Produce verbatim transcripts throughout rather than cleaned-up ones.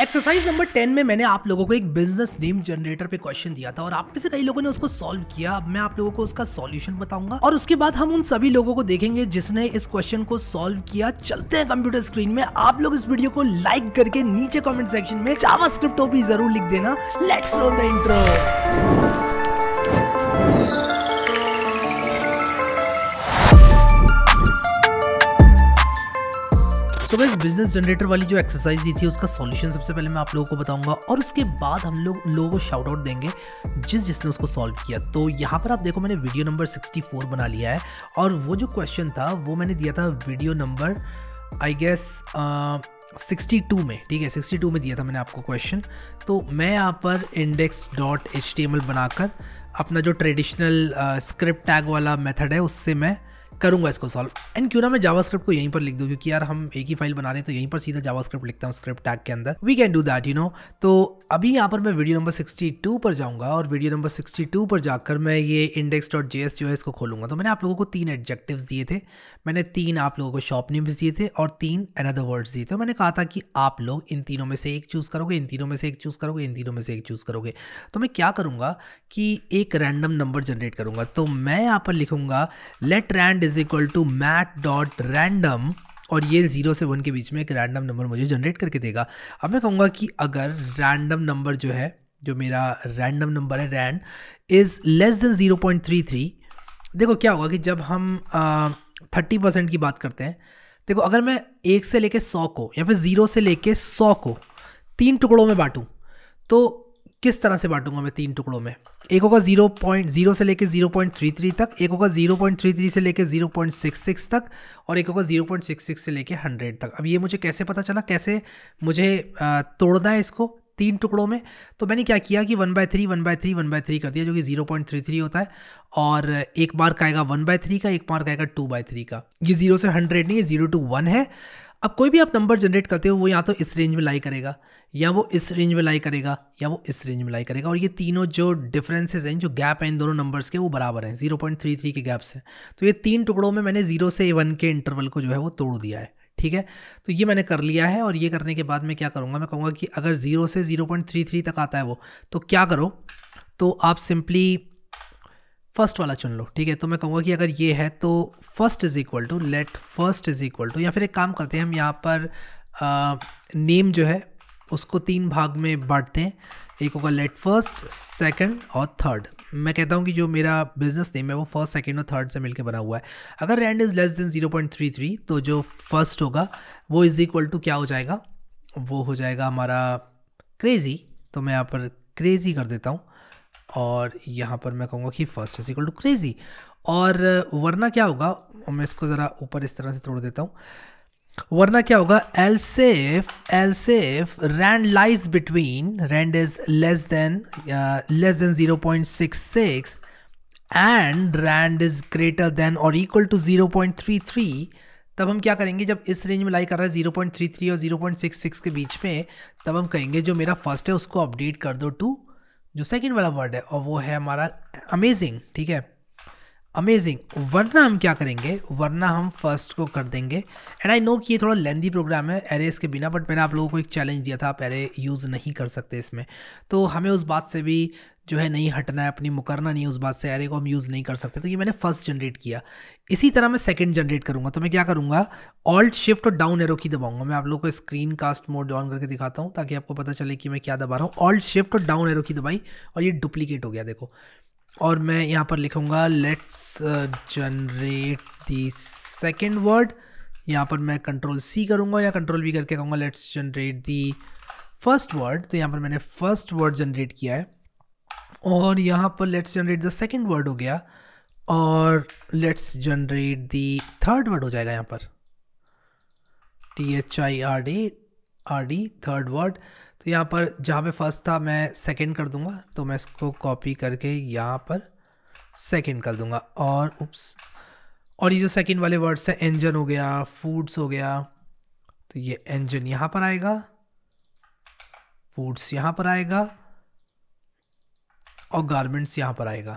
Exercise number ten में मैंने आप लोगों को एक बिजनेस नेम जनरेटर पे क्वेश्चन दिया था और आप में से कई लोगों ने उसको सॉल्व किया। अब मैं आप लोगों को उसका सॉल्यूशन बताऊंगा और उसके बाद हम उन सभी लोगों को देखेंगे जिसने इस क्वेश्चन को सॉल्व किया। चलते हैं कंप्यूटर स्क्रीन में। आप लोग इस वीडियो को लाइक करके नीचे कमेंट सेक्शन में जावास्क्रिप्ट ओपी जरूर लिख देना। Let's roll the intro. तो गाइस बिजनेस जनरेटर वाली जो एक्सरसाइज दी थी उसका सॉल्यूशन सबसे पहले मैं आप लोगों को बताऊंगा और उसके बाद हम लोग उन लोगों को शाउट आउट देंगे जिस जिसने उसको सॉल्व किया। तो यहाँ पर आप देखो मैंने वीडियो नंबर सिक्सटी फोर बना लिया है और वो जो क्वेश्चन था वो मैंने दिया था video number I guess sixty two में। ठीक है, सिक्सटी टू में दिया था मैंने आपको क्वेश्चन। तो मैं यहाँ पर index dot H T M L बनाकर अपना जो ट्रेडिशनल स्क्रिप्ट टैग वाला मेथड है उससे मैं करूंगा इसको सॉल्व। एंड क्यों ना मैं जावास्क्रिप्ट को यहीं पर लिख दूं, क्योंकि यार हम एक ही फाइल बना रहे हैं तो यहीं पर सीधा जावास्क्रिप्ट लिखता हूं स्क्रिप्ट टैग के अंदर। We can do that you know. तो अभी यहाँ पर मैं वीडियो नंबर सिक्सटी टू पर जाऊंगा और वीडियो नंबर सिक्सटी टू पर जाकर मैं ये इंडेक्स डॉट जे एस जो है इसको खोलूंगा। तो मैंने आप लोगों को तीन एडजेक्टिव्स दिए थे, मैंने तीन आप लोगों को शॉप नेम्स दिए थे और तीन अनदर वर्ड्स दिए थे। मैंने कहा था कि आप लोग इन तीनों में से एक चूज़ करोगे, इन तीनों में से एक चूज़ करोगे, इन तीनों में से एक चूज़ करोगे। तो मैं क्या करूँगा कि एक रैंडम नंबर जनरेट करूँगा। तो मैं यहाँ पर लिखूँगा let rand is equal to math dot random और ये जीरो से वन के बीच में एक रैंडम नंबर मुझे जनरेट करके देगा। अब मैं कहूँगा कि अगर रैंडम नंबर जो है, जो मेरा रैंडम नंबर है rand is less than zero point three three. देखो क्या होगा कि जब हम थर्टी परसेंट की बात करते हैं, देखो अगर मैं एक से लेके सौ को या फिर ज़ीरो से लेके सौ को तीन टुकड़ों में बांटूँ तो किस तरह से बांटूंगा मैं तीन टुकड़ों में। एक होगा जीरो पॉइंट जीरो से लेके ज़ीरो पॉइंट थ्री थ्री तक, एक होगा ज़ीरो पॉइंट थ्री थ्री से लेके ज़ीरो पॉइंट सिक्स सिक्स तक और एक होगा ज़ीरो पॉइंट सिक्स सिक्स से लेके हंड्रेड तक। अब ये मुझे कैसे पता चला, कैसे मुझे आ, तोड़ना है इसको तीन टुकड़ों में। तो मैंने क्या किया कि one by three one by three one by three कर दिया, जो कि ज़ीरो पॉइंट थ्री थ्री होता है और एक मार्क आएगा वन बाय थ्री का, एक मार्क आएगा टू बाय थ्री का। ये जीरो से हंड्रेड नहीं है, जीरो टू वन है। अब कोई भी आप नंबर जनरेट करते हो वो या तो इस रेंज में लाई करेगा या वो इस रेंज में लाई करेगा या वो इस रेंज में लाई करेगा और ये तीनों जो डिफरेंसेस हैं, जो गैप हैं इन दोनों नंबर्स के, वो बराबर हैं, ज़ीरो पॉइंट थ्री थ्री के गैप से। तो ये तीन टुकड़ों में मैंने जीरो से वन के इंटरवल को जो है वो तोड़ दिया है। ठीक है, तो ये मैंने कर लिया है और ये करने के बाद मैं क्या करूँगा, मैं कहूँगा कि अगर जीरो से ज़ीरो पॉइंट थ्री थ्री तक आता है वो, तो क्या करो, तो आप सिंपली फर्स्ट वाला चुन लो। ठीक है, तो मैं कहूँगा कि अगर ये है तो first is equal to let first is equal to, या फिर एक काम करते हैं हम यहाँ पर नेम जो है उसको तीन भाग में बांटते हैं। एक होगा लेट फर्स्ट, सेकंड और थर्ड। मैं कहता हूँ कि जो मेरा बिजनेस नेम है वो फर्स्ट, सेकंड और थर्ड से मिलकर बना हुआ है। अगर rand is less than zero point three three तो जो फर्स्ट होगा वो इज इक्वल टू क्या हो जाएगा, वो हो जाएगा हमारा क्रेज़ी। तो मैं यहाँ पर क्रेज़ी कर देता हूँ और यहाँ पर मैं कहूँगा कि first is equal to crazy. और वरना क्या होगा, मैं इसको ज़रा ऊपर इस तरह से तोड़ देता हूँ, वरना क्या होगा, else if else if rand lies between rand is less than uh, less than zero point six six and rand is greater than or equal to zero point three three. तब हम क्या करेंगे, जब इस रेंज में लाई कर रहा है ज़ीरो पॉइंट थ्री थ्री और ज़ीरो पॉइंट सिक्स सिक्स के बीच में, तब हम कहेंगे जो मेरा फर्स्ट है उसको अपडेट कर दो टू जो सेकंड वाला वर्ड है और वो है हमारा अमेजिंग। ठीक है, अमेजिंग। वरना हम क्या करेंगे, वरना हम फर्स्ट को कर देंगे। एंड आई नो कि ये थोड़ा लेंदी प्रोग्राम है एरेस के बिना, बट मैंने आप लोगों को एक चैलेंज दिया था, आप एरे यूज़ नहीं कर सकते इसमें, तो हमें उस बात से भी जो है नहीं हटना है, अपनी मुकरना नहीं है उस बात से, एरे को हम यूज़ नहीं कर सकते। तो ये मैंने फर्स्ट जनरेट किया। इसी तरह मैं सेकंड जनरेट करूँगा। तो मैं क्या करूँगा, ऑल्ट शिफ्ट और डाउन एरो की दबाऊंगा। मैं आप लोगों को स्क्रीन कास्ट मोड ऑन करके दिखाता हूँ ताकि आपको पता चले कि मैं क्या दबा रहा हूँ। ऑल्ट शिफ्ट और डाउन एरो की दबाई और ये डुप्लीकेट हो गया देखो। और मैं यहाँ पर लिखूँगा let's generate the second word. यहाँ पर मैं कंट्रोल सी करूँगा या कंट्रोल वी करके कहूँगा let's generate the first word. तो यहाँ पर मैंने फर्स्ट वर्ड जनरेट किया है और यहाँ पर let's generate the second word हो गया और let's generate the third word हो जाएगा यहाँ पर T H I R D R D third word. तो यहाँ पर जहाँ पे फर्स्ट था मैं सेकंड कर दूंगा, तो मैं इसको कॉपी करके यहाँ पर सेकंड कर दूंगा और उप्स, और ये जो सेकंड वाले वर्ड्स है इंजन हो गया, फूड्स हो गया, तो ये इंजन यहाँ पर आएगा, फूड्स यहाँ पर आएगा और गारमेंट्स यहाँ पर आएगा।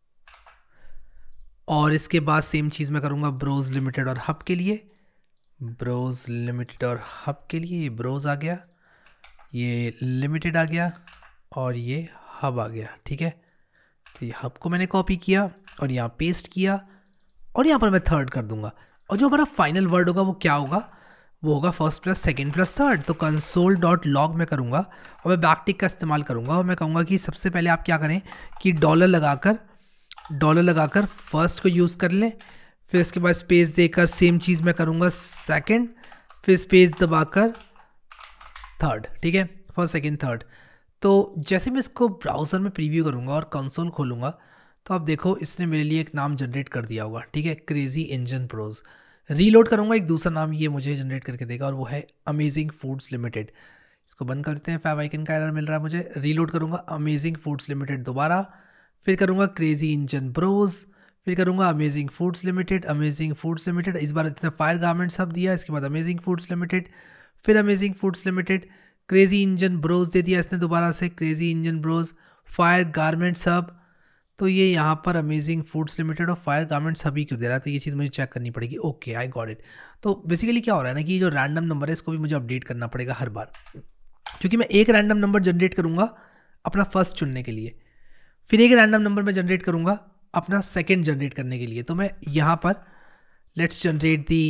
और इसके बाद सेम चीज़ मैं करूँगा ब्रोज लिमिटेड और हब के लिए, ब्रोज लिमिटेड और हब के लिए ये ब्रोज आ गया, ये लिमिटेड आ गया और ये हब आ गया, ठीक है। तो ये हब को मैंने कॉपी किया और यहाँ पेस्ट किया और यहाँ पर मैं थर्ड कर दूंगा। और जो हमारा फाइनल वर्ड होगा वो क्या होगा, वो होगा first plus second plus third. तो कंसोल डॉट लॉग में करूँगा और मैं बैकटिक का इस्तेमाल करूँगा और मैं कहूँगा कि सबसे पहले आप क्या करें कि डॉलर लगाकर डॉलर लगाकर फर्स्ट को यूज़ कर लें, फिर इसके बाद स्पेस देकर सेम चीज़ मैं करूँगा सेकंड, फिर स्पेस दबाकर थर्ड, ठीक है, फर्स्ट सेकंड थर्ड। तो जैसे मैं इसको ब्राउज़र में प्रीव्यू करूँगा और कंसोल खोलूँगा तो आप देखो इसने मेरे लिए एक नाम जनरेट कर दिया होगा, ठीक है, क्रेजी इंजन प्रोज। रीलोड करूँगा एक दूसरा नाम ये मुझे जनरेट करके देगा और वो है अमेजिंग फूड्स लिमिटेड। इसको बंद कर देते हैं, फाइव आइकन का एरर मिल रहा है मुझे। रीलोड करूँगा अमेजिंग फूड्स लिमिटेड दोबारा, फिर करूँगा क्रेजी इंजन प्रोज, फिर करूँगा amazing foods limited, amazing foods limited. इस बार इसने फायर गारमेंट्स हब दिया, इसके बाद अमेजिंग फूड्स लिमिटेड, फिर amazing foods limited, crazy engine bros दे दिया इसने दोबारा से, crazy engine bros, fire garments hub. तो ये यहाँ पर अमेजिंग फूड्स लिमिटेड और फायर गारमेंट्स हब ही क्यों दे रहा है, तो ये चीज़ मुझे चेक करनी पड़ेगी। Okay, I got it. तो बेसिकली क्या हो रहा है ना कि जो रैंडम नंबर है इसको भी मुझे अपडेट करना पड़ेगा हर बार, क्योंकि मैं एक रैंडम नंबर जनरेट करूँगा अपना फर्स्ट चुनने के लिए, फिर एक रैंडम नंबर मैं जनरेट करूँगा अपना सेकेंड जनरेट करने के लिए। तो मैं यहाँ पर लेट्स जनरेट दी,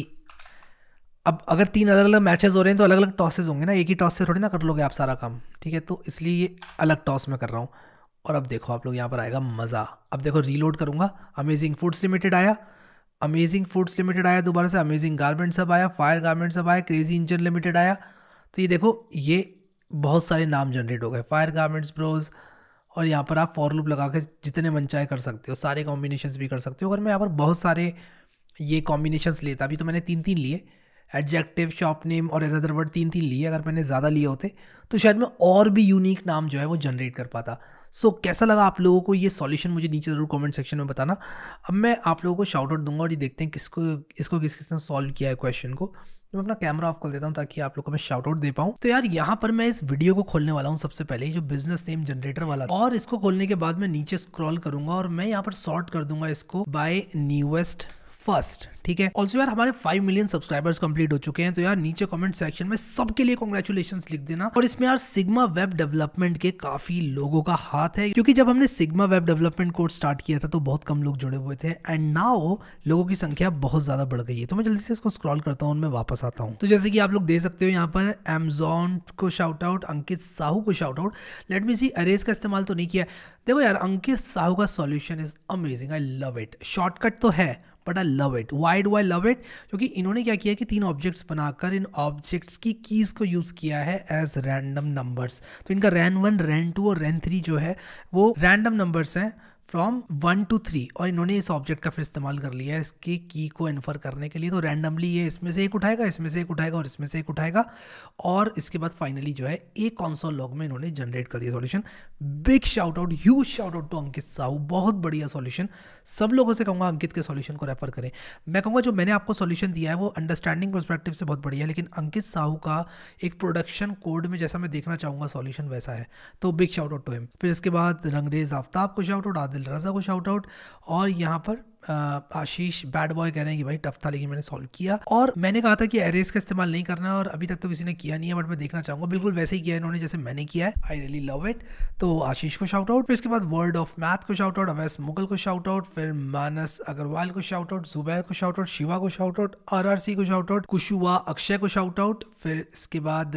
अब अगर तीन अलग अलग मैचेस हो रहे हैं तो अलग अलग टॉसेस होंगे ना, एक ही टॉस से थोड़ी ना कर लोगे आप सारा काम, ठीक है। तो इसलिए ये अलग टॉस में कर रहा हूँ। और अब देखो आप लोग यहाँ पर आएगा मज़ा। अब देखो रीलोड करूँगा, अमेजिंग फूड्स लिमिटेड आया, अमेजिंग फूड्स लिमिटेड आया दोबारा से, अमेजिंग गारमेंट्स हब आया, फायर गारमेंट्स हब आया, क्रेजी इंजन लिमिटेड आया। तो ये देखो ये बहुत सारे नाम जनरेट हो गए, फायर गारमेंट्स ब्रोज। और यहाँ पर आप फॉर लूप लगा कर जितने मन चाहे कर सकते हो, सारे कॉम्बिनेशंस भी कर सकते हो। अगर मैं यहाँ पर बहुत सारे ये कॉम्बिनेशंस लेता, अभी तो मैंने तीन तीन लिए, एडजेक्टिव, शॉप नेम और अनदर वर्ड, तीन तीन लिए। अगर मैंने ज़्यादा लिए होते तो शायद मैं और भी यूनिक नाम जो है वो जनरेट कर पाता। सो so, कैसा लगा आप लोगों को ये सॉल्यूशन, मुझे नीचे ज़रूर कमेंट सेक्शन में बताना। अब मैं आप लोगों को शाउट आउट दूंगा और ये देखते हैं किसको इसको किस किसने सॉल्व किया है क्वेश्चन को। तो मैं अपना कैमरा ऑफ कर देता हूँ ताकि आप लोग को मैं शाउट आउट दे पाऊँ। तो यार यहाँ पर मैं इस वीडियो को खोलने वाला हूँ सबसे पहले, जो बिजनेस नेम जनरेटर वाला, और इसको खोलने के बाद मैं नीचे स्क्रॉल करूंगा और मैं यहाँ पर सॉर्ट कर दूंगा इसको बाय न्यूएस्ट फर्स्ट, ठीक है। ऑल्सो यार हमारे फाइव मिलियन सब्सक्राइबर्स कंप्लीट हो चुके हैं, तो यार नीचे कमेंट सेक्शन में सबके लिए कॉन्ग्रेचुलेशंस लिख देना। और इसमें यार सिग्मा वेब डेवलपमेंट के काफी लोगों का हाथ है, क्योंकि जब हमने sigma web development course start किया था तो बहुत कम लोग जुड़े हुए थे, एंड नाउ लोगों की संख्या बहुत ज्यादा बढ़ गई है। तो मैं जल्दी से इसको स्क्रॉल करता हूँ और मैं वापस आता हूँ। तो जैसे कि आप लोग देख सकते हो यहाँ पर अमेज़न को शाउट आउट, अंकित साहू को shout out. Let me see, arrays का इस्तेमाल तो नहीं किया। देखो यार अंकित साहू का solution is amazing, I love it. Shortcut तो है but I love it. Why do I love it? क्योंकि इन्होंने क्या किया कि तीन ऑब्जेक्ट्स बनाकर इन ऑब्जेक्ट्स की कीज को यूज किया है एज रैंडम नंबर्स। तो इनका रैन वन, रैन टू और रैन थ्री जो है वो रैंडम नंबर्स हैं फ्रॉम वन टू थ्री, और इन्होंने इस ऑब्जेक्ट का फिर इस्तेमाल कर लिया है इसकी की को इन्फर करने के लिए। तो रैंडमली ये इसमें से एक उठाएगा, इसमें से एक उठाएगा और इसमें से एक उठाएगा, और इसके बाद फाइनली जो है एक कंसोल लॉग में इन्होंने जनरेट कर दिया solution. Big shout out, huge shout out to Ankit Sahu, बहुत बढ़िया सॉल्यूशन। सब लोगों से कहूँगा अंकित के सॉल्यूशन को रेफर करें। मैं कहूँगा जो मैंने आपको सॉल्यूशन दिया है वो अंडरस्टैंडिंग पर्सपेक्टिव से बहुत बढ़िया है, लेकिन अंकित साहू का एक प्रोडक्शन कोड में जैसा मैं देखना चाहूँगा सॉल्यूशन वैसा है। तो big shout out to him. फिर इसके बाद रंगरेज आफ्ताब को शाउट आउट, आदिल रजा को शाउट आउट, और यहाँ पर आशीष बैड बॉय कह रहे हैं कि भाई टफ था लेकिन मैंने सॉल्व किया। और मैंने कहा था कि एरेज का इस्तेमाल नहीं करना, और अभी तक तो किसी ने किया नहीं है, बट मैं देखना चाहूंगा बिल्कुल वैसे ही किया इन्होंने जैसे मैंने किया है। I really love it. तो आशीष को शाउट आउट। फिर इसके बाद वर्ड ऑफ मैथ को शाउट आउट, अवैस मुगल को शाउट आउट, फिर मानस अग्रवाल को शाउट आउट, जुबैर को शाउट आउट, शिवा को शाउट आउट, आरआरसी को शाउट आउट, कुशुआ अक्षय को शाउट आउट। फिर इसके बाद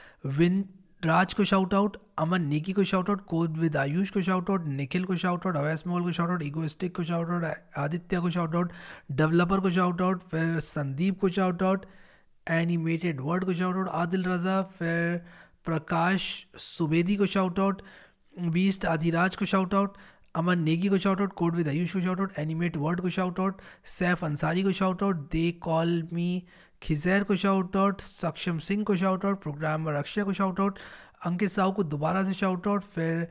विन राज को शाउट आउट, अमन नेकी को shout out, code with Ayush को शाउट आउट, निखिल को शाउट आउट, अवैस मोल को शाउट आउट, इगोइस्टिक को शाउट आउट, आदित्य को शाउट आउट, डेवलपर को शाउट आउट, फिर संदीप को शाउट आउट, एनिमेटेड वर्ड को शाउट आउट, आदिल रजा, फिर प्रकाश सुबेदी को शाउट आउट, बीस्ट आदिराज को शाउट आउट, अमन नेगी को shout out, code with Ayush को शाउट आउट, एनिमेट वर्ड को शाउट आउट, सैफ अंसारी को shout out, they call me Khizar को शाउट आउट, सक्षम सिंह को शाउट आउट, प्रोग्रामर अक्षय को शाउट आउट, अंकित साहू को दोबारा से शाउट आउट, फिर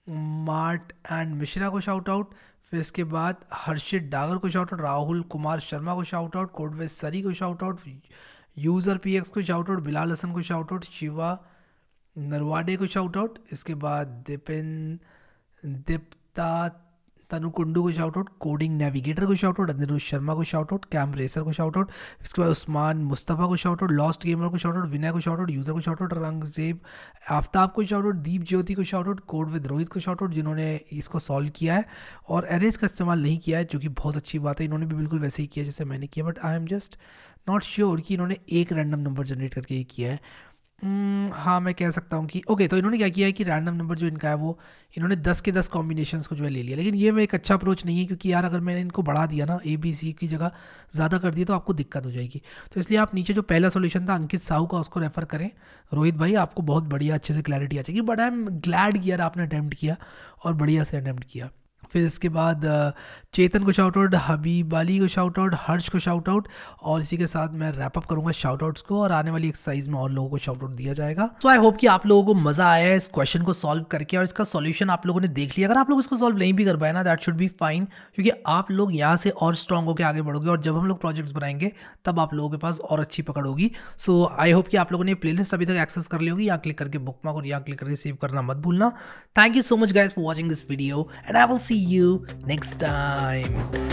मार्ट एंड मिश्रा को शाउट आउट, फिर इसके बाद हर्षित डागर को शाउट आउट, राहुल कुमार शर्मा को शाउट आउट, कोडवेज सरी को shout out, user P X को शाउट आउट, बिलाल हसन को शाउट आउट, शिवा नरवाडे को शाउट आउट, इसके बाद दिपिन दीप्ता तनु कुंडू को शाउट आउट, कोडिंग नेविगेटर को शाउट आउट, अनिरुद्ध शर्मा को शाउट आउट, कैम रेसर को शाउट आउट, इसके बाद उस्मान मुस्तफ़ा को शाउट आउट, लॉस्ट गेमर को शाउट आउट, विनय को शाउट आउट, यूज़र को शाउट आउट, रंगजेब आफ्ताब को शाउट आउट, दीप ज्योति को shout out, code with Rohit को शाउट आउट जिन्होंने इसको सॉल्व किया है और एरेज का इस्तेमाल नहीं किया है, जो कि बहुत अच्छी बात है। इन्होंने भी बिल्कुल वैसे ही किया जैसे मैंने किया, but I am just not sure कि इन्होंने एक रैंडम नंबर जनरेट करके ये किया है। Hmm, हाँ मैं कह सकता हूँ कि ओके okay, तो इन्होंने क्या किया है कि रैंडम नंबर जो इनका है वो इन्होंने दस के दस कॉम्बिनेशंस को जो है ले लिया, लेकिन ये में एक अच्छा अप्रोच नहीं है, क्योंकि यार अगर मैंने इनको बढ़ा दिया ना, ए बी सी की जगह ज़्यादा कर दिया तो आपको दिक्कत हो जाएगी। तो इसलिए आप नीचे जो पहला सॉल्यूशन था अंकित साहू का, उसको रेफर करें। रोहित भाई आपको बहुत बढ़िया अच्छे से क्लैरिटी आ जाएगी, बट आई एम ग्लैड कि यार आपने अटैम्प्ट किया और बढ़िया से अटैम्प्ट किया। फिर इसके बाद चेतन को शाउट आउट, हबीब अली को शाउट आउट, हर्ष को शाउट आउट, और इसी के साथ मैं रैप अप करूंगा शाउट आउट्स को और आने वाली एक्सरसाइज में और लोगों को शाउट आउट दिया जाएगा। सो आई होप कि आप लोगों को मजा आया है इस क्वेश्चन को सॉल्व करके और इसका सॉल्यूशन आप लोगों ने देख लिया। अगर आप लोग इसको सॉल्व नहीं भी कर पाए ना, दैट शुड बी फाइन, क्योंकि आप लोग यहाँ से और स्ट्रॉन्ग होकर आगे बढ़ोगे और जब हम लोग प्रोजेक्ट्स बनाएंगे तब आप लोगों के पास और अच्छी पकड़ होगी। सो आई होप कि आप लोगों ने प्लेलिस्ट अभी तक एक्सेस कर ली होगी। यहाँ क्लिक करके बुकमार्क और यहाँ क्लिक करके सेव करना मत भूलना। Thank you so much guys for watching this video and I will see you next time.